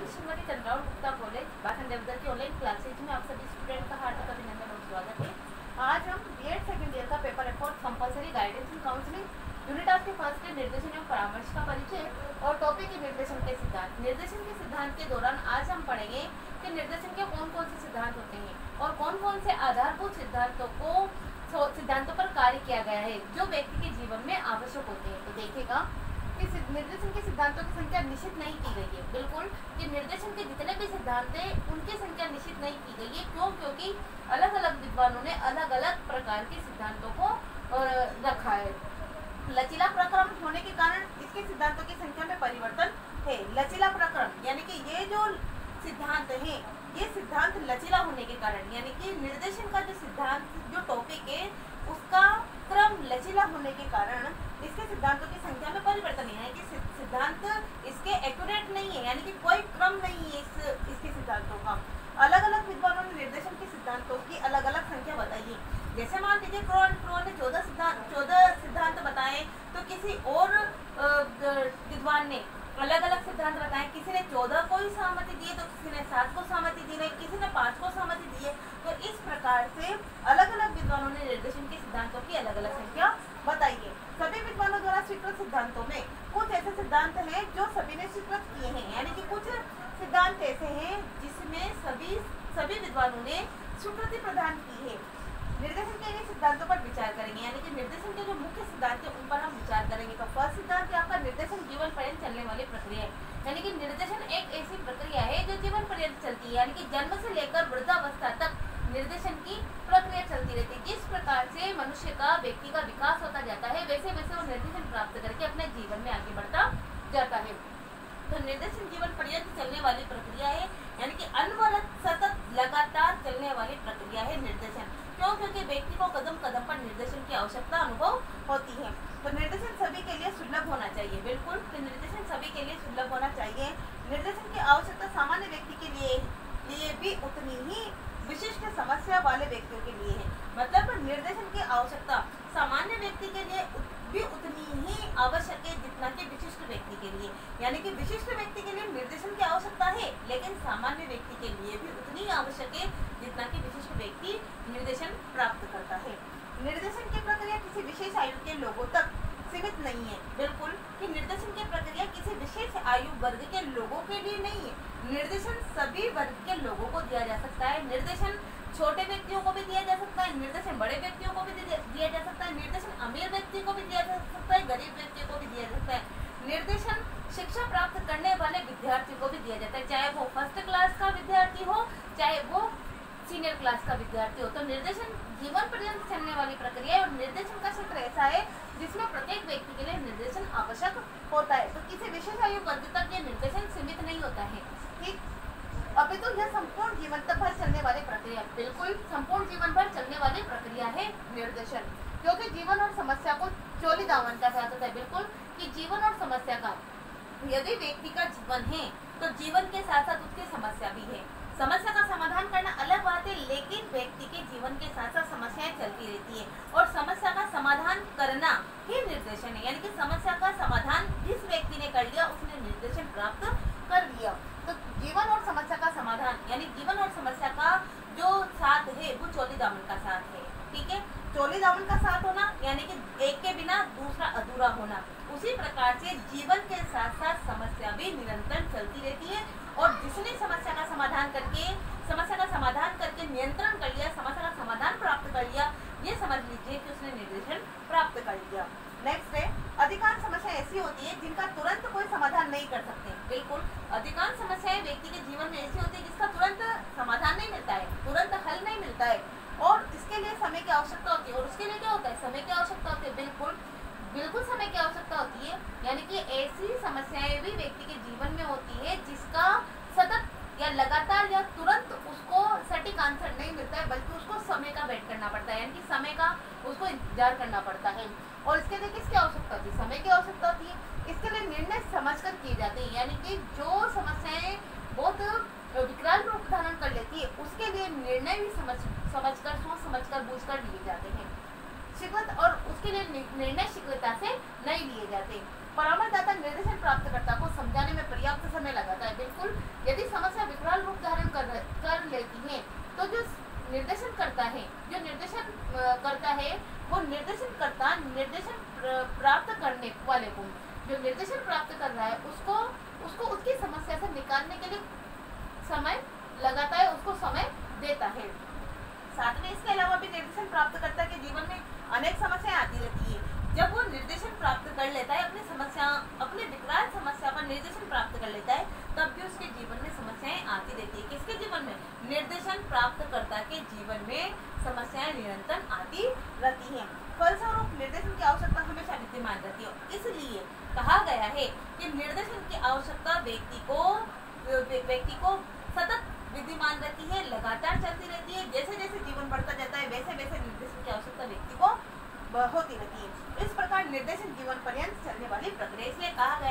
Shrimati Chandrawal Gupta college बासन देवदर की online classes में आप सभी स्टूडेंट का हार्दिक अभिनंदन और स्वागत है। आज हम बीएड सेकंड ईयर का paper effort compulsory guidance and counselling unit of के फर्स्ट के निर्देशन एवं परामर्श का परिचय और टॉपिक है निर्देशन के सिद्धांत। निर्देशन के सिद्धांत के दौरान आज हम पढ़ेंगे कि निर्देशन के कौन कौन से सिद्धांत होते हैं और कौन कौन से आधारभूत सिद्धांतों पर कार्य किया गया है जो व्यक्ति के जीवन में आवश्यक होते हैं। तो देखिएगा कि निर्देशन के सिद्धांतों की संख्या निश्चित नहीं की गई है। बिल्कुल कि निर्देशन के जितने भी सिद्धांत हैं उनकी संख्या निश्चित नहीं की गई है। क्यों? क्योंकि अलग अलग विद्वानों ने अलग अलग प्रकार के सिद्धांतों को रखा है। लचीला प्रक्रम होने के कारण इसके सिद्धांतों की संख्या में परिवर्तन है। लचीला प्रक्रम यानी कि ये जो सिद्धांत है ये सिद्धांत लचीला होने के कारण यानी कि निर्देशन का जो सिद्धांत जो टॉपिक है उसका क्रम लचीला होने के कारण इसके सिद्धांतों की संख्या में परिवर्तन है कि सिद्धांत इसके एक्यूरेट नहीं है यानी कि कोई क्रम नहीं है इसके सिद्धांतों का। अलग अलग विद्वानों ने निर्देशन के सिद्धांतों की अलग अलग संख्या बताई है। जैसे मान लीजिए क्रो ने 14 सिद्धांत बताए तो किसी और विद्वान ने अलग अलग सिद्धांत बताए। किसी ने 14 को ही सहमति दी तो किसी ने 7 को सहमति दी है, किसी ने 5 को सहमति दी है। तो इस प्रकार से अलग अलग विद्वानों ने निर्देशन के सिद्धांतों की अलग अलग संख्या बताई है। सभी विद्वानों द्वारा स्वीकृत सिद्धांतों में कुछ ऐसे सिद्धांत हैं जो सभी ने स्वीकृत किए हैं यानी कि कुछ सिद्धांत ऐसे हैं जिसमें सभी विद्वानों ने स्वीकृति प्रदान की है। निर्देशन के लिए सिद्धांतों पर विचार करेंगे यानी कि निर्देशन के जो मुख्य सिद्धांत है उन पर हम विचार करेंगे। तो फर्स्ट सिद्धांत है आपका निर्देशन जीवन पर्यंत चलने वाली प्रक्रिया है यानी कि निर्देशन एक ऐसी प्रक्रिया है जो जीवन पर्यंत चलती है यानी कि जन्म से लेकर वृद्धावस्था तक निर्देशन की प्रक्रिया चलती रहती है। जिस प्रकार से मनुष्य का व्यक्ति का विकास होता जाता है वैसे वैसे वो निर्देशन प्राप्त करके अपने जीवन में आगे बढ़ता जाता है। तो निर्देशन जीवन पर्यंत चलने वाली प्रक्रिया है यानी कि अनवरत सतत लगातार चलने वाली प्रक्रिया है निर्देशन। क्यों? क्योंकि व्यक्ति को कदम कदम पर निर्देशन की आवश्यकता अनुभव होती है। तो निर्देशन सभी के लिए सुलभ होना चाहिए। बिल्कुल तो निर्देशन सभी के लिए सुलभ होना चाहिए। निर्देशन की आवश्यकता सामान्य व्यक्ति के लिए भी उतनी ही विशिष्ट समस्या वाले व्यक्तियों के लिए है। मतलब निर्देशन की आवश्यकता सामान्य व्यक्ति के लिए भी उतनी ही आवश्यक है जितना कि विशिष्ट व्यक्ति के लिए यानी कि विशिष्ट व्यक्ति के लिए निर्देशन की आवश्यकता है लेकिन सामान्य व्यक्ति के लिए भी उतनी ही आवश्यक है जितना कि विशिष्ट व्यक्ति निर्देशन प्राप्त करता है। निर्देशन की प्रक्रिया किसी विशेष आयु के लोगों तक सीमित नहीं है। बिल्कुल कि निर्देशन की प्रक्रिया किसी विशेष आयु वर्ग के लोगों के लिए नहीं है। निर्देशन सभी वर्ग के लोगों को दिया जा सकता है। निर्देशन छोटे व्यक्तियों को भी दिया जा सकता है, निर्देशन बड़े व्यक्तियों को भी दिया जा सकता है, निर्देशन अमीर व्यक्ति को भी दिया जा सकता है, गरीब व्यक्ति को भी दिया जा सकता है। निर्देशन शिक्षा प्राप्त करने वाले विद्यार्थी को भी दिया जाता है चाहे वो फर्स्ट क्लास का विद्यार्थी हो चाहे वो सीनियर क्लास का विद्यार्थी हो। तो निर्देशन जीवन पर्यंत चलने वाली प्रक्रिया है और निर्देशन का क्षेत्र ऐसा है जिसमें प्रत्येक व्यक्ति के लिए निर्देशन आवश्यक होता है। तो किसी विशेष आयु वर्ग तक ये निर्देशन सीमित नहीं होता है। ठीक अभी तो यह संपूर्ण जीवन तक भर चलने वाली प्रक्रिया बिल्कुल संपूर्ण जीवन भर चलने वाली प्रक्रिया है निर्देशन। क्योंकि जीवन और समस्या को चोली दामन का साथ होता है। बिल्कुल कि जीवन और समस्या का यदि व्यक्ति का जीवन है तो जीवन के साथ साथ उसकी समस्या भी है। समस्या का समाधान करना अलग बात है लेकिन व्यक्ति के जीवन के साथ साथ समस्याएं चलती रहती है और समस्या का समाधान करना ही निर्देशन है यानी कि समस्या का समाधान जिस व्यक्ति ने कर लिया उसने निर्देशन प्राप्त कर लिया। तो जीवन और समस्या का समाधान यानी जीवन और समस्या का जो साथ है वो चोली दामन का साथ है। ठीक है, चोली दामन का साथ होना यानी कि एक के बिना दूसरा अधूरा होना। उसी प्रकार से जीवन के साथ साथ समस्या भी निरंतर चलती रहती है और जिसने समस्या का समाधान करके नियंत्रण कर लिया, समस्या का समाधान प्राप्त कर लिया, ये समझ लीजिए कि उसने निर्देशन प्राप्त कर लिया। नेक्स्ट है अधिकांश समस्या ऐसी होती है जिनका तुरंत कोई समाधान नहीं कर सकते। बिल्कुल अधिकांश समस्याएं व्यक्ति के जीवन में ऐसी होती है जिसका तुरंत समाधान नहीं मिलता है, तुरंत हल नहीं मिलता है और इसके लिए समय की आवश्यकता होती है। और उसके लिए क्या होता है? समय की आवश्यकता होती है। बिल्कुल समय की आवश्यकता होती है यानी कि ऐसी समस्याएं भी व्यक्ति के जीवन में होती है जिसका सतत या लगातार या तुरंत उसको सटीक आंसर नहीं मिलता है बल्कि उसको समय का वेट करना पड़ता है यानी कि समय का उसको इंतजार करना पड़ता है। और इसके लिए किसकी आवश्यकता होती है? समय की आवश्यकता होती है। इसके लिए निर्णय समझकर किए जाते हैं यानी कि जो समस्याएं बहुत विकराल रूप धारण कर लेती है उसके लिए निर्णय भी समझकर सोच समझकर बूझकर लिए जाते हैं। शीघ्रता और उसके लिए निर्णय शीघ्रता से नहीं लिए जाते। परामर्शदाता निर्देशन प्राप्तकर्ता को समझाने में पर्याप्त समय समय लगाता है। बिल्कुल, यदि समस्या विकराल रूप धारण कर लेती है तो जो निर्देशन करता है, वो निर्देशन प्राप्त करने वाले को, जो निर्देशन प्राप्त कर रहा है उसको उसकी समस्या से निकालने के लिए समय लगाता है, उसको समय देता है। साथ में इसके अलावा भी निर्देशन प्राप्तकर्ता के जीवन में अनेक समस्याएं आती रहती है। जब वो निर्देशन प्राप्त कर लेता है, अपने विकराल समस्या पर निर्देशन प्राप्त कर लेता है, तब भी उसके जीवन में समस्याएं आती रहती है। किसके जीवन में? निर्देशन प्राप्तकर्ता के जीवन में समस्याएं निरंतर आती रहती हैं। फलस्वरूप निर्देशन की आवश्यकता हमेशा विद्यमान रहती है। इसलिए कहा गया है कि निर्देशन की आवश्यकता व्यक्ति को सतत विद्यमान रहती है, लगातार चलती रहती है। जैसे जैसे जीवन बढ़ता जाता है वैसे वैसे निर्देशन की आवश्यकता व्यक्ति को होती रहती है। इस प्रकार निर्देशन जीवन पर्यंत चलने वाली प्रक्रिया, इसलिए कहा गया